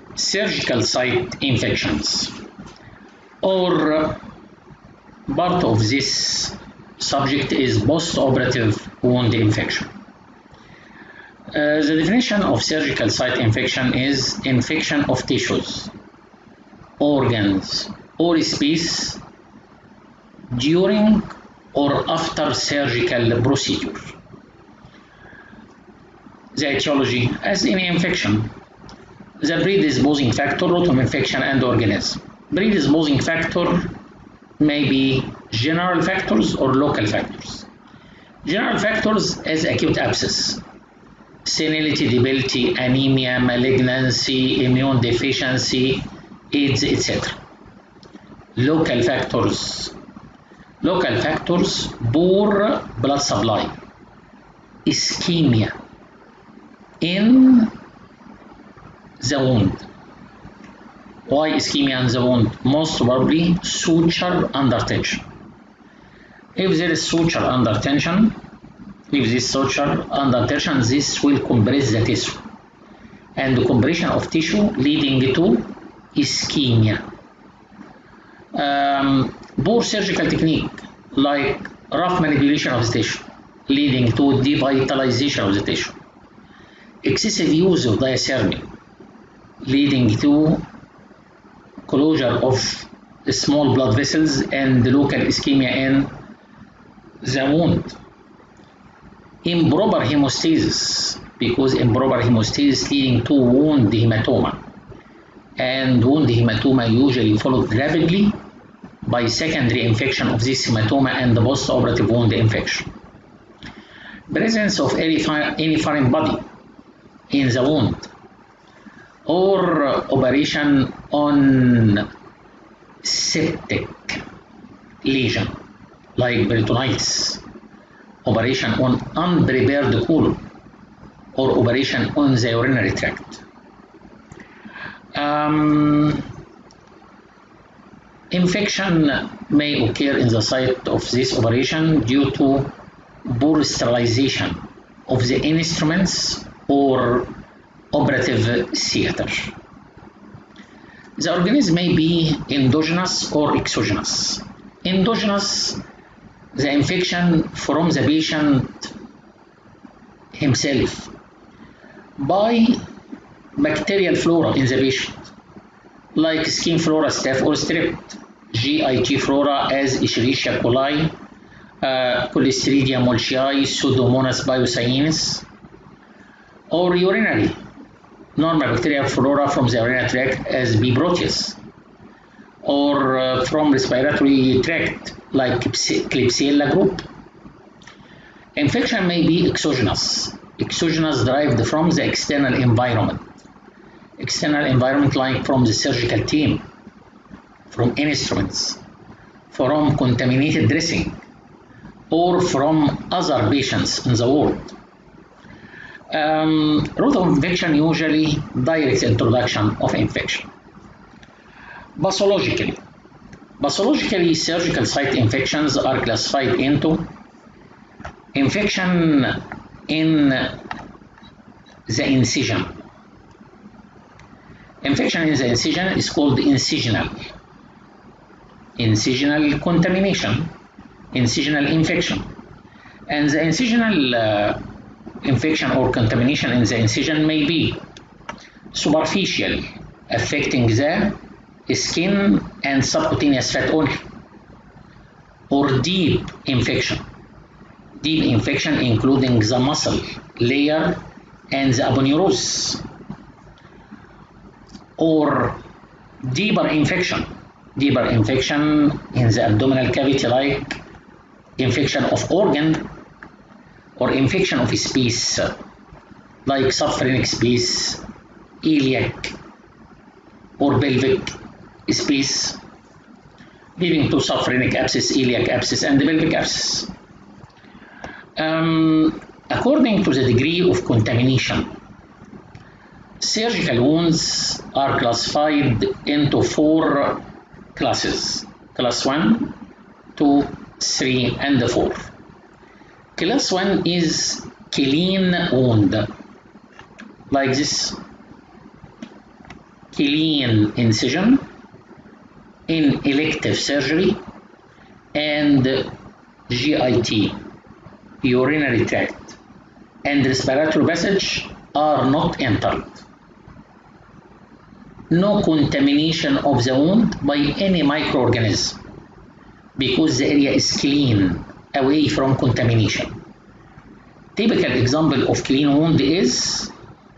surgical site infections, or part of this subject is post-operative wound infection. The definition of surgical site infection is infection of tissues, organs, or space during or after surgical procedure. The etiology: as any infection, the predisposing factor, route of infection, and organism. Predisposing factor may be general factors or local factors. General factors as acute abscess, senility, debility, anemia, malignancy, immune deficiency, AIDS, etc. Local factors: poor blood supply, ischemia in the wound. Why ischemia in the wound? Most probably suture under tension. If there is suture under tension, this will compress the tissue, and the compression of tissue leading to ischemia. Poor surgical technique, like rough manipulation of the tissue, leading to devitalization of the tissue. Excessive use of diathermy, leading to closure of small blood vessels and local ischemia in the wound. Improper hemostasis, because improper hemostasis leading to wound hematoma, and wound hematoma usually followed rapidly by secondary infection of this hematoma and the post-operative wound infection. Presence of any foreign body in the wound, or operation on septic lesion like peritonitis, operation on unprepared colon, or operation on the urinary tract. Infection may occur in the site of this operation due to poor sterilization of the instruments or operative theater. The organism may be endogenous or exogenous. Endogenous: the infection from the patient himself by bacterial flora in the patient, like skin flora, staph or strep, GIT flora as Escherichia coli, Clostridium molchii, Pseudomonas biocyanus, or urinary, normal bacterial flora from the urinary tract as B. proteus, or from respiratory tract like Klebsiella group. Infection may be exogenous derived from the external environment like from the surgical team, from instruments, from contaminated dressing, or from other patients in the ward. Route of infection: usually direct introduction of infection. Pathologically, surgical site infections are classified into infection in the incision. Infection in the incision is called incisional contamination, incisional infection. And the incisional infection or contamination in the incision may be superficial, affecting the skin and subcutaneous fat only, or deep infection including the muscle layer and the aponeurosis, or deeper infection in the abdominal cavity, like infection of organ or infection of space, like subphrenic space, iliac or pelvic space, leading to subphrenic abscess, iliac abscess, and pelvic abscess. According to the degree of contamination, surgical wounds are classified into 4 classes: class 1, 2, 3, and 4. Class 1 is clean wound, like this, clean incision in elective surgery and GIT, urinary tract, and respiratory passage are not entered. No contamination of the wound by any microorganism because the area is clean, away from contamination. Typical example of clean wound is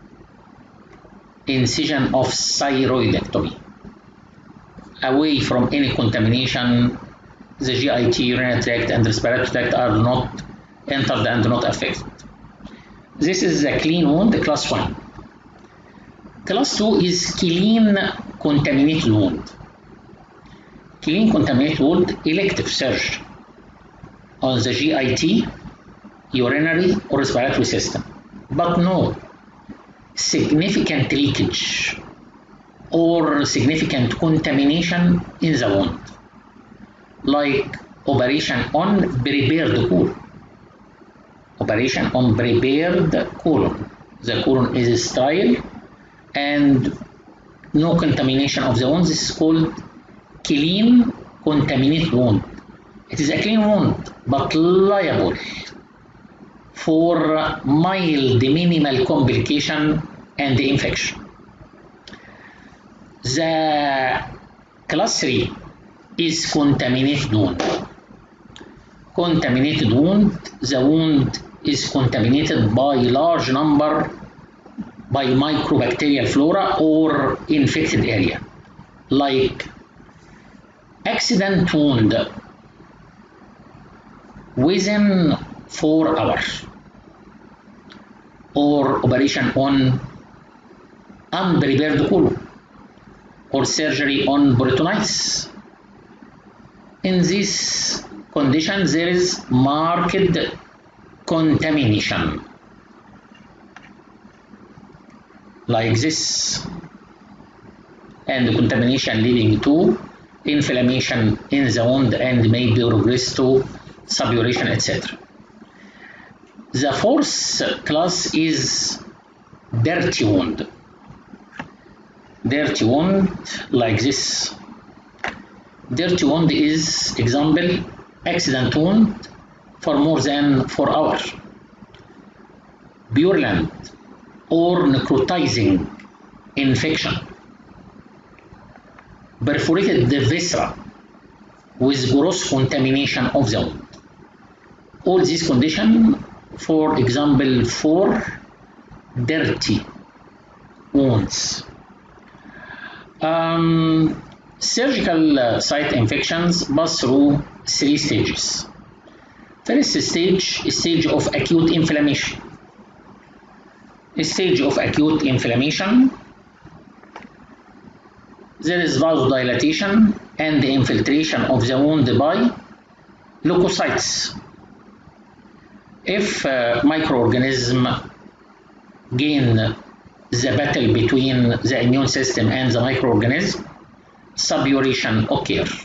incision of thyroidectomy, away from any contamination. The GIT, urinary tract, and respiratory tract are not entered and not affected. This is the clean wound, class 1. Class 2 is clean contaminated wound. Clean contaminated wound, elective surgery on the GIT, urinary or respiratory system, but no significant leakage or significant contamination in the wound, like operation on prepared colon. Operation on prepared colon. The colon is sterile and no contamination of the wound. This is called clean contaminated wound. It is a clean wound but liable for mild minimal complication and infection. The class 3 is contaminated wound. Contaminated wound, the wound is contaminated by large number by microbacterial flora or infected area, like accident wound within 4 hours, or operation on unprepared colon, or surgery on peritonitis. In this condition, there is marked contamination, like this, and the contamination leading to inflammation in the wound and may progress to suppuration, etc. The fourth class is dirty wound. Dirty wound, like this. Dirty wound is example accident wound for more than 4 hours, purulent or necrotizing infection, perforated the viscera with gross contamination of the wound. All these conditions, for example, for dirty wounds. Surgical site infections pass through 3 stages. First stage is stage of acute inflammation. Stage of acute inflammation, there is vasodilatation and the infiltration of the wound by leukocytes. If microorganism gain the battle between the immune system and the microorganism, suppuration occurs.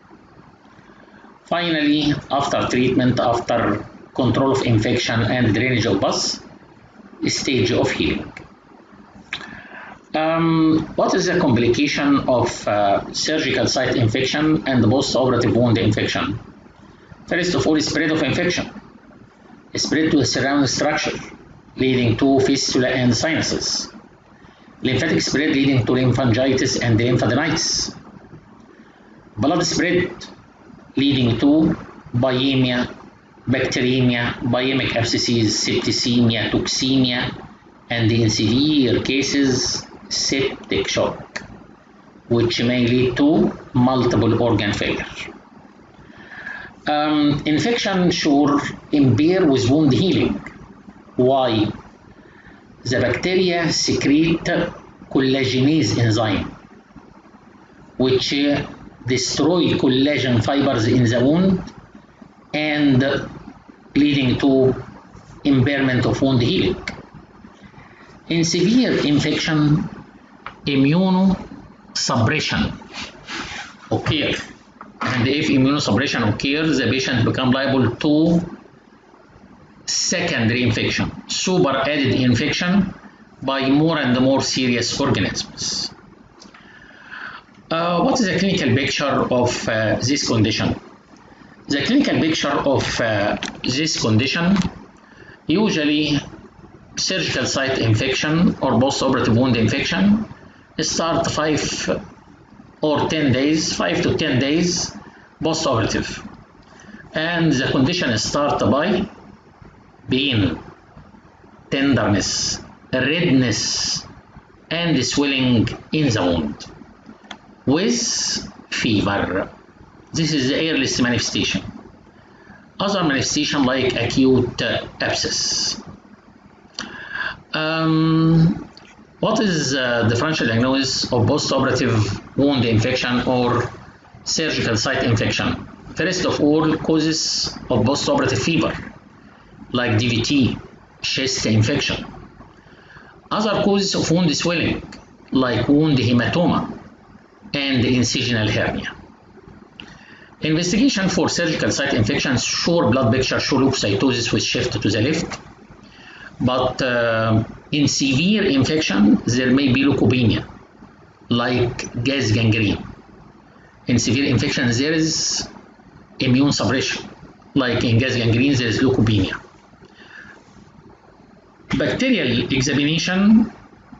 Finally, after treatment, after control of infection and drainage of pus, stage of healing. What is the complication of surgical site infection and post-operative wound infection? First of all, spread of infection. Spread to the surrounding structure, leading to fistula and sinuses. Lymphatic spread leading to lymphangitis and lymphadenitis. Blood spread leading to bulimia, bacteremia, byemic abscesses, septicemia, toxemia, and in severe cases, septic shock, which may lead to multiple organ failure. Infection sure impair with wound healing. Why? The bacteria secrete collagenase enzyme, which destroy collagen fibers in the wound and leading to impairment of wound healing. In severe infection, immunosuppression occurs. And if immunosuppression occurs, the patient becomes liable to secondary infection, super added infection by more and more serious organisms. What is the clinical picture of this condition? The clinical picture of this condition, usually surgical site infection or post-operative wound infection, start 5 to 10 days post-operative. And the condition starts by pain, tenderness, redness, and swelling in the wound with fever. This is the earliest manifestation. Other manifestation like acute abscess. What is the differential diagnosis of post-operative wound infection or surgical site infection? First of all, causes of post-operative fever like DVT, chest infection. Other causes of wound swelling like wound hematoma and incisional hernia. Investigation for surgical site infections show blood picture, show leukocytosis with shift to the left. But in severe infection, there may be leukopenia, like gas gangrene. In severe infection, there is immune suppression, like in gas gangrene, there is leukopenia. Bacterial examination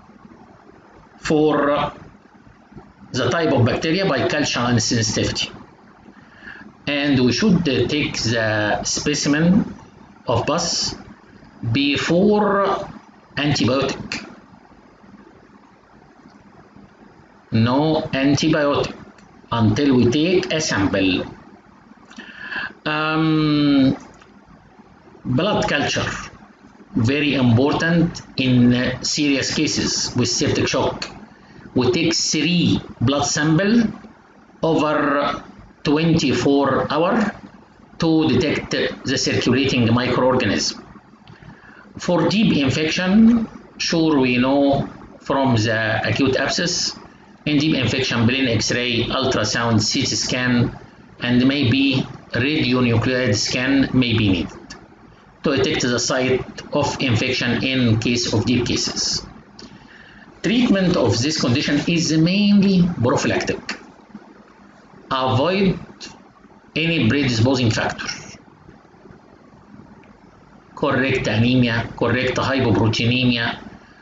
for the type of bacteria by culture and sensitivity. And we should take the specimen of pus before antibiotic. No antibiotic until we take a sample. Blood culture, very important in serious cases with septic shock. We take 3 blood samples over 24 hours to detect the circulating microorganism. For deep infection, sure we know from the acute abscess, in deep infection, plain X-ray, ultrasound, CT scan, and maybe radionuclide scan may be needed to detect the site of infection in case of deep cases. Treatment of this condition is mainly prophylactic. Avoid any predisposing factor. Correct anemia, correct hypoproteinemia,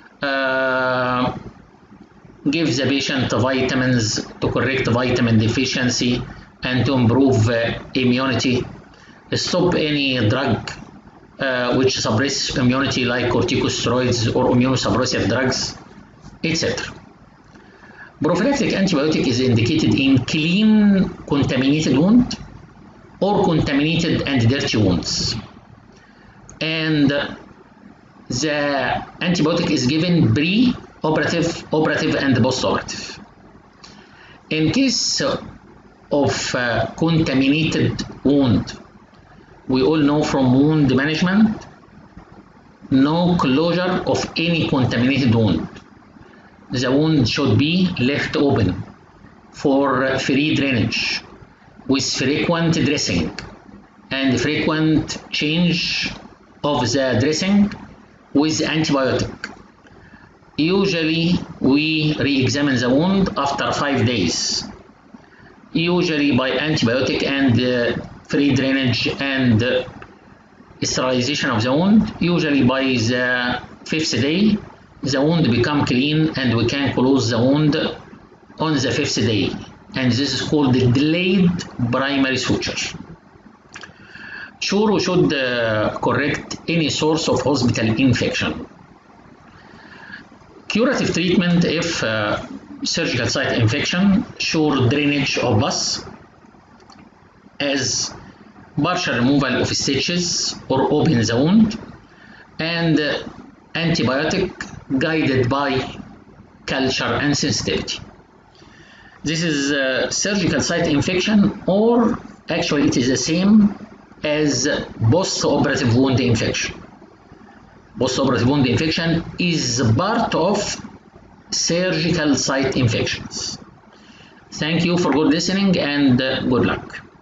give the patient vitamins to correct vitamin deficiency and to improve immunity. Stop any drug which suppress immunity like corticosteroids or immunosuppressive drugs, etc. Prophylactic antibiotic is indicated in clean contaminated wound or contaminated and dirty wounds. And the antibiotic is given pre-operative, operative, and post-operative. In case of contaminated wound, we all know from wound management, no closure of any contaminated wound. The wound should be left open for free drainage with frequent dressing and frequent change of the dressing with antibiotic. Usually we re-examine the wound after 5 days, usually by antibiotic and free drainage and sterilization of the wound. Usually by the 5th day the wound become clean and we can close the wound on the 5th day, and this is called the delayed primary suture. Sure, we should correct any source of hospital infection. Curative treatment if surgical site infection, sure drainage of pus as partial removal of stitches or open the wound, and antibiotic guided by culture and sensitivity. This is surgical site infection, or actually it is the same as post-operative wound infection. Post-operative wound infection is part of surgical site infections. Thank you for good listening and good luck.